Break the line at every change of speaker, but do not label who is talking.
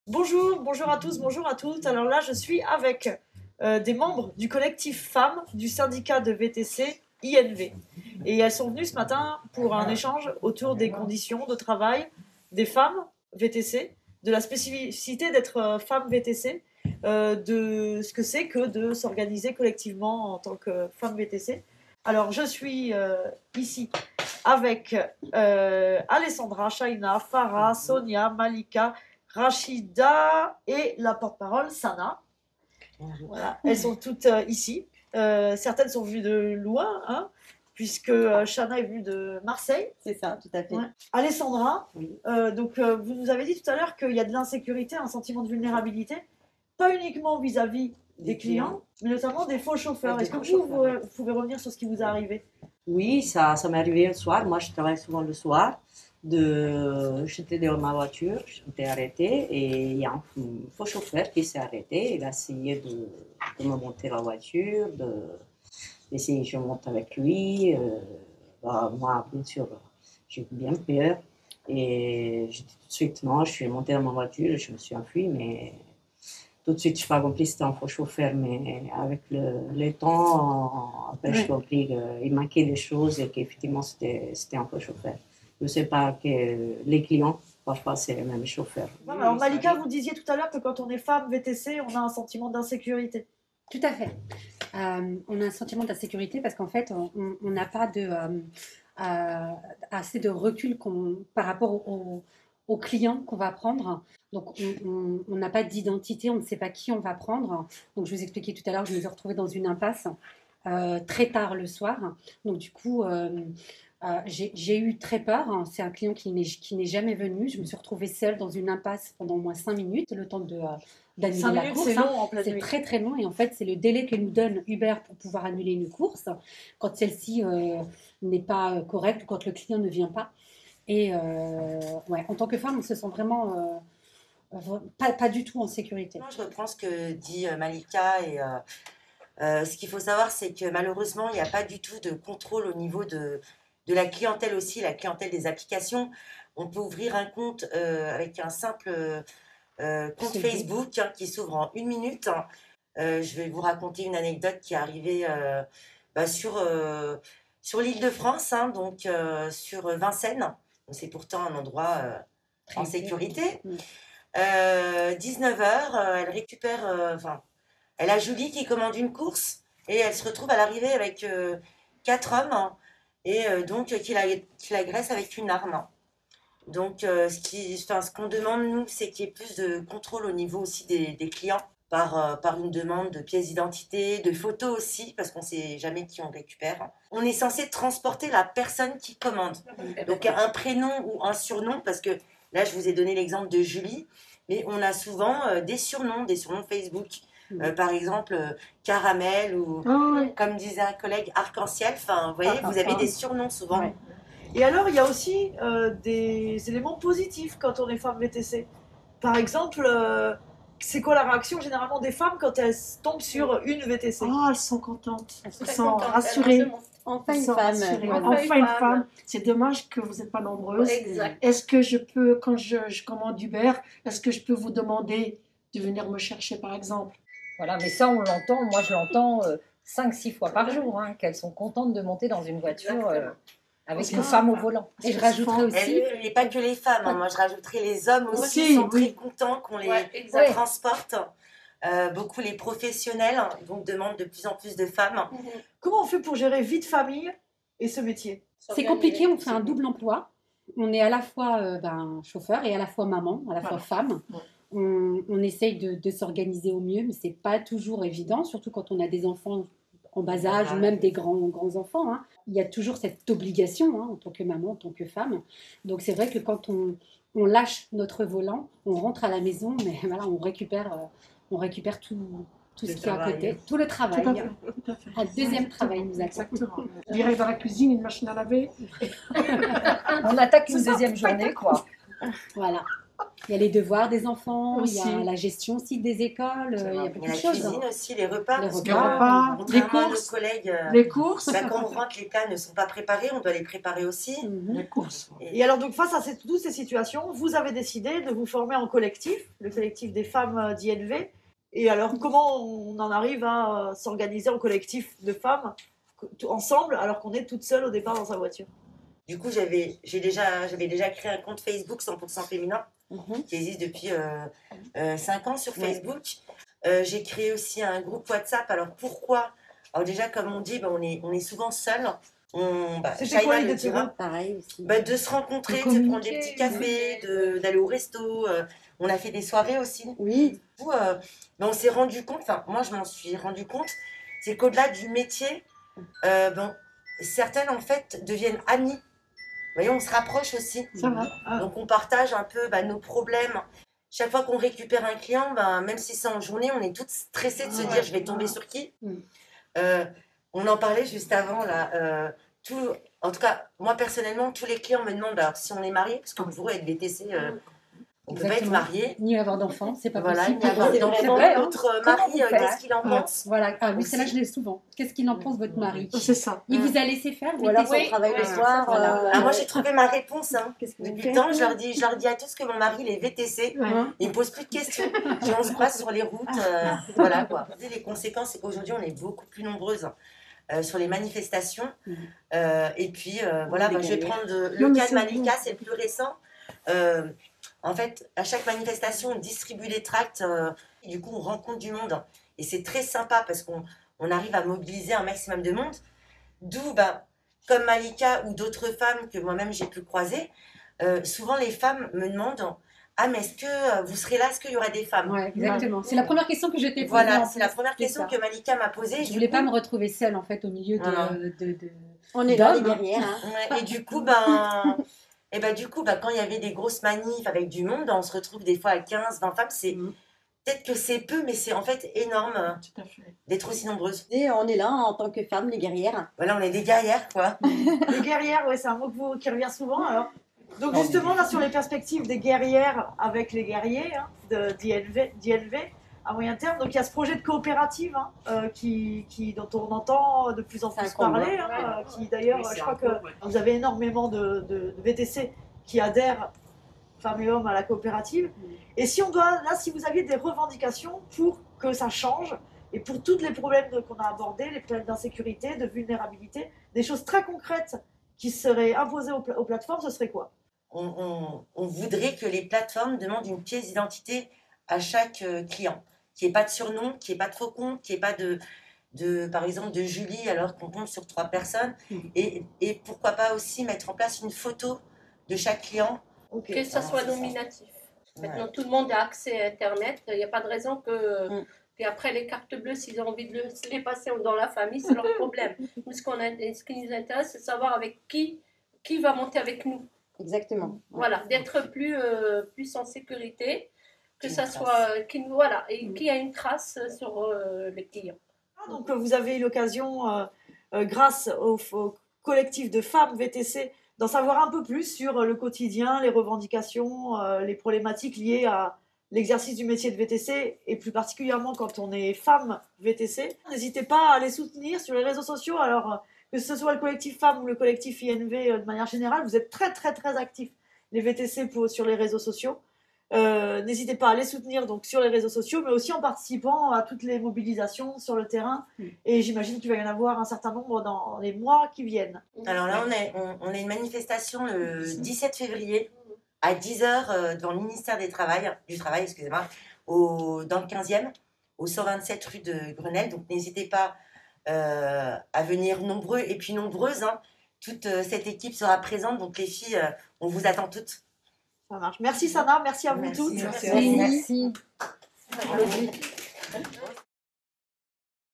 Bonjour, bonjour à tous, bonjour à toutes. Alors là, je suis avec des membres du collectif femmes du syndicat de VTC INV. Et elles sont venues ce matin pour un échange autour des conditions de travail des femmes VTC, de la spécificité d'être femme VTC, de ce que c'est que de s'organiser collectivement en tant que femme VTC. Alors, je suis ici avec Alessandra, Shaina, Farah, Sonia, Malika, Rachida et la porte-parole, Sana. Voilà, elles sont toutes ici. Certaines sont venues de loin, hein, puisque Shana est venue de Marseille.
C'est ça, tout à fait.
Ouais. Alessandra,
Oui.
Vous nous avez dit tout à l'heure qu'il y a de l'insécurité, un sentiment de vulnérabilité, pas uniquement vis-à-vis des clients, mais notamment des faux chauffeurs. Est-ce que vous pouvez revenir sur ce qui vous est arrivé?
Oui, ça m'est arrivé le soir. Moi, je travaille souvent le soir. J'étais dans ma voiture, j'étais arrêtée et il y a un faux chauffeur qui s'est arrêté. Il a essayé de me monter la voiture, d'essayer que je monte avec lui. Moi, bien sûr, j'ai eu bien peur. Et j'ai dit tout de suite, non, je suis montée dans ma voiture, je me suis enfuie, mais tout de suite, je n'ai pas compris que c'était un faux chauffeur, mais avec le temps, après, j'ai compris qu'il manquait des choses et qu'effectivement, c'était un faux chauffeur. Je ne sais pas que les clients, parfois, c'est les mêmes chauffeurs.
Alors, Malika, vous disiez tout à l'heure que quand on est femme VTC, on a un sentiment d'insécurité.
Tout à fait. On a un sentiment d'insécurité parce qu'en fait, on n'a pas assez de recul par rapport aux clients qu'on va prendre. Donc, on n'a pas d'identité, on ne sait pas qui on va prendre. Donc, je vous expliquais tout à l'heure, je me suis retrouvée dans une impasse très tard le soir. Donc, du coup, j'ai eu très peur. C'est un client qui n'est jamais venu. Je me suis retrouvée seule dans une impasse pendant au moins 5 minutes, le temps d'annuler la course.
C'est long en pleine
nuit. C'est très très long et en fait c'est le délai que nous donne Uber pour pouvoir annuler une course quand celle-ci n'est pas correcte ou quand le client ne vient pas. Et ouais, en tant que femme, on se sent vraiment pas du tout en sécurité.
Je reprends ce que dit Malika et ce qu'il faut savoir, c'est que malheureusement, il n'y a pas du tout de contrôle au niveau de la clientèle aussi, la clientèle des applications. On peut ouvrir un compte avec un simple compte Facebook qui s'ouvre en 1 minute. Je vais vous raconter une anecdote qui est arrivée sur l'Île-de-France, donc sur Vincennes. C'est pourtant un endroit en sécurité. 19h, elle récupère, elle a Julie qui commande une course et elle se retrouve à l'arrivée avec 4 hommes et donc qui l'agressent avec une arme. Donc ce qu'on demande nous, c'est qu'il y ait plus de contrôle au niveau aussi des clients par une demande de pièces d'identité, de photos aussi, parce qu'on ne sait jamais qui on récupère. On est censé transporter la personne qui commande. Donc un prénom ou un surnom, parce que là je vous ai donné l'exemple de Julie, mais on a souvent des surnoms Facebook. Par exemple, Caramel ou, comme disait un collègue, Arc-en-Ciel. Enfin, vous voyez, vous avez des surnoms souvent.
Ouais. Et alors, il y a aussi des éléments positifs quand on est femme VTC. Par exemple, c'est quoi la réaction généralement des femmes quand elles tombent sur une VTC?
Elles sont contentes, elles sont rassurées.
Enfin une femme.
Enfin une femme. C'est dommage que vous n'êtes pas nombreuses. Est-ce que je peux, quand je commande Uber, est-ce que je peux vous demander de venir me chercher par exemple?
Voilà, mais ça on l'entend, moi je l'entends 5-6 fois par jour, qu'elles sont contentes de monter dans une voiture avec une femme au volant.
Et je rajouterais aussi...
Et pas que les femmes, moi je rajouterais les hommes aussi, sont très contents qu'on les transporte. Beaucoup les professionnels donc demandent de plus en plus de femmes.
Comment on fait pour gérer vie de famille et ce métier?
C'est compliqué, on fait un double emploi. On est à la fois chauffeur et à la fois maman, à la fois femme. On essaye de s'organiser au mieux, mais c'est pas toujours évident, surtout quand on a des enfants en bas âge ou même des grands enfants. Il y a toujours cette obligation en tant que maman, en tant que femme. Donc c'est vrai que quand on lâche notre volant, on rentre à la maison, mais voilà, on récupère tout ce qui est à côté, tout le travail.
Tout à fait.
Un deuxième travail nous attend.
Exactement. Direct dans la cuisine, une machine à laver.
On attaque une deuxième journée, quoi.
Voilà. Il y a les devoirs des enfants, il y
Aussi.
a la gestion aussi des écoles, il y a
Il
beaucoup
y a
de
la
choses.
cuisine aussi, les repas.
Les
parce
repas.
que,
Les repas,
contrairement
les
à nos
courses.
collègues,
Les courses.
quand on rentre, les plats ne sont pas préparés, on doit les préparer aussi.
Mhm.
Les courses.
Et alors, donc, face à toutes ces situations, vous avez décidé de vous former en collectif, le collectif des femmes d'INV. Et alors, comment on en arrive à s'organiser en collectif de femmes ensemble, alors qu'on est toute seule au départ dans sa voiture?
Du coup, j'avais déjà créé un compte Facebook 100% féminin qui existe depuis 5 ans sur Facebook. J'ai créé aussi un groupe WhatsApp. Alors pourquoi? Alors déjà, comme on dit, on est souvent seuls.
C'était
Shaina
quoi
le
l'idée de
dira.
Pareil aussi.
De se rencontrer, de se prendre des petits cafés, d'aller au resto. On a fait des soirées aussi.
Oui.
Du coup, on s'est rendu compte, enfin moi je m'en suis rendu compte, c'est qu'au-delà du métier, certaines en fait deviennent amies. Vous voyez, on se rapproche aussi.
Ça va.
Donc on partage un peu nos problèmes. Chaque fois qu'on récupère un client, même si c'est en journée, on est toutes stressées de se dire je vais tomber sur qui. On en parlait juste avant là. En tout cas, moi personnellement, tous les clients me demandent alors, si on est marié, parce que pour eux être VTC, on ne peut pas être marié.
Ni avoir d'enfants, c'est pas
Voilà,
possible.
ni avoir
C'est
d'enfants.
vrai, hein.
Notre
Comment
mari,
vous faites
qu'est-ce qu'il en pense?
Voilà, ah oui,
Aussi.
celle-là je l'ai souvent. Qu'est-ce qu'il en pense votre mari?
C'est ça.
Il vous a laissé faire
Ou alors
VTC?
son travail le soir.
Ah, moi j'ai trouvé ma réponse.
Qu'est-ce que vous
Depuis
faites
le temps, je leur dis à tous que mon mari il est VTC.
Ouais.
Il me pose plus de questions. On se croise sur les routes. Voilà quoi. Les conséquences, c'est qu'aujourd'hui, on est beaucoup plus nombreuses sur les manifestations. Et puis, voilà, je vais prendre le cas de Malika, c'est le plus récent. En fait, à chaque manifestation, on distribue les tracts. Et du coup, on rencontre du monde. Et c'est très sympa parce qu'on arrive à mobiliser un maximum de monde. D'où, comme Malika ou d'autres femmes que moi-même j'ai pu croiser, souvent les femmes me demandent ah, mais est-ce que vous serez là? Est-ce qu'il y aura des femmes?
Ouais, exactement. C'est la première question que je t'ai posée.
Voilà,
en
c'est la
plus.
première question que Malika m'a posée.
Je voulais pas me retrouver seule en fait au milieu de.
Voilà.
On est là, les
d'hommes.
guerrières. Hein.
Ouais, et du coup, quand il y avait des grosses manifs avec du monde, on se retrouve des fois à 15, 20 femmes. C'est peut-être que c'est peu, mais c'est en fait énorme
Tout à fait.
d'être aussi nombreuses.
Et on est là en tant que femmes, les guerrières.
Voilà, on est des guerrières, quoi.
Les guerrières, ouais, c'est un mot qui revient souvent. Alors. Donc justement, là, sur les perspectives des guerrières avec les guerriers d'INV à moyen terme, donc il y a ce projet de coopérative dont on entend de plus en plus parler, qui d'ailleurs, je crois que vous avez énormément de VTC qui adhèrent, femmes et hommes, à la coopérative. Et si vous aviez des revendications pour que ça change, et pour tous les problèmes qu'on a abordés, les problèmes d'insécurité, de vulnérabilité, des choses très concrètes qui seraient imposées aux plateformes, ce serait quoi?
On voudrait que les plateformes demandent une pièce d'identité à chaque client. Qu'il n'y ait pas de surnom, qu'il n'y ait pas de faux compte, qu'il n'y ait pas par exemple, de Julie alors qu'on tombe sur 3 personnes. Et pourquoi pas aussi mettre en place une photo de chaque client.
Que ça soit nominatif. Maintenant, tout le monde a accès à Internet. Il n'y a pas de raison que... Puis après, les cartes bleues, s'ils ont envie de les passer dans la famille, c'est leur problème. Nous, ce qui nous intéresse, c'est de savoir avec qui va monter avec nous.
Exactement.
Voilà, d'être plus en sécurité, que ça soit... Voilà, et qui a une trace sur les clients.
Donc vous avez eu l'occasion, grâce au collectif de femmes VTC, d'en savoir un peu plus sur le quotidien, les revendications, les problématiques liées à l'exercice du métier de VTC, et plus particulièrement quand on est femme VTC. N'hésitez pas à les soutenir sur les réseaux sociaux. Alors, que ce soit le collectif femmes ou le collectif INV de manière générale, vous êtes très très très actifs, les VTC, sur les réseaux sociaux. N'hésitez pas à les soutenir donc sur les réseaux sociaux, mais aussi en participant à toutes les mobilisations sur le terrain. Et j'imagine qu'il va y en avoir un certain nombre dans les mois qui viennent.
Alors là, on a une manifestation le 17 février à 10h devant le ministère du Travail, excusez-moi, dans le 15e, au 127 rue de Grenelle. Donc n'hésitez pas à venir nombreux et puis nombreuses. Toute cette équipe sera présente, donc les filles, on vous attend toutes.
Ça marche. Merci Sana, merci à vous toutes.
Merci.